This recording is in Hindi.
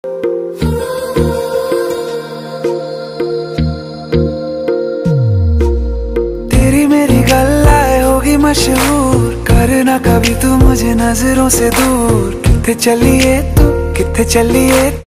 तेरी मेरी गल्लाए होगी मशहूर, करना कभी तू मुझे नजरों से दूर। कित्थे चलिए तू, कित्थे चलिए।